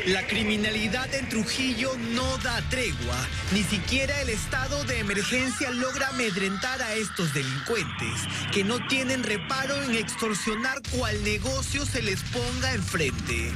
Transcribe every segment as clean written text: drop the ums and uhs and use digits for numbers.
La criminalidad en Trujillo no da tregua. Ni siquiera el estado de emergencia logra amedrentar a estos delincuentes, que no tienen reparo en extorsionar cual negocio se les ponga enfrente.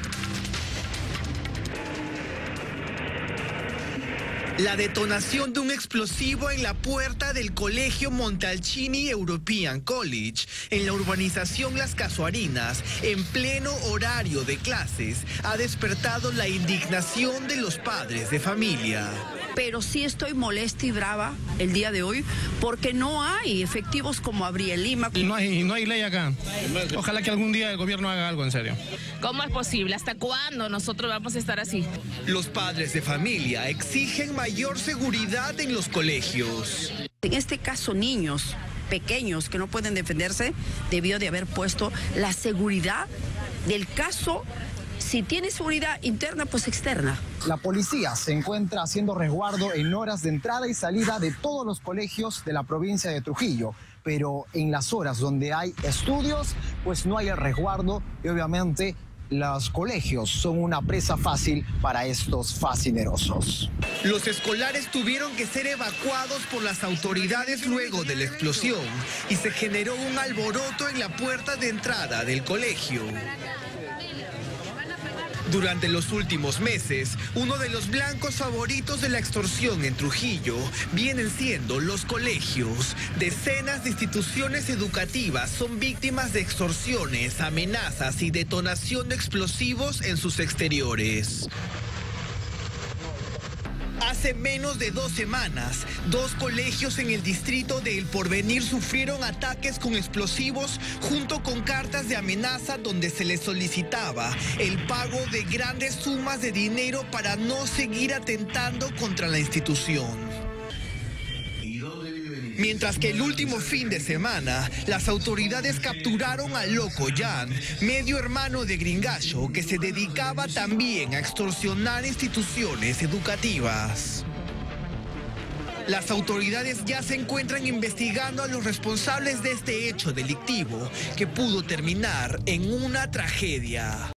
La detonación de un explosivo en la puerta del colegio Montalcini European College, en la urbanización Las Casuarinas, en pleno horario de clases, ha despertado la indignación de los padres de familia. Pero sí estoy molesta y brava el día de hoy porque no hay efectivos como habría en Lima. Y no hay ley acá. Ojalá que algún día el gobierno haga algo en serio. ¿Cómo es posible? ¿Hasta cuándo nosotros vamos a estar así? Los padres de familia exigen mayor seguridad en los colegios. En este caso, niños pequeños que no pueden defenderse, debió de haber puesto la seguridad del caso. Si tiene seguridad interna, pues externa. La policía se encuentra haciendo resguardo en horas de entrada y salida de todos los colegios de la provincia de Trujillo. Pero en las horas donde hay estudios, pues no hay el resguardo y obviamente los colegios son una presa fácil para estos fascinerosos. Los escolares tuvieron que ser evacuados por las autoridades luego de la explosión y se generó un alboroto en la puerta de entrada del colegio. Durante los últimos meses, uno de los blancos favoritos de la extorsión en Trujillo vienen siendo los colegios. Decenas de instituciones educativas son víctimas de extorsiones, amenazas y detonación de explosivos en sus exteriores. Hace menos de 2 semanas, 2 colegios en el distrito de El Porvenir sufrieron ataques con explosivos junto con cartas de amenaza donde se les solicitaba el pago de grandes sumas de dinero para no seguir atentando contra la institución. Mientras que el último fin de semana, las autoridades capturaron a Loco Jan, medio hermano de Gringallo, que se dedicaba también a extorsionar instituciones educativas. Las autoridades ya se encuentran investigando a los responsables de este hecho delictivo, que pudo terminar en una tragedia.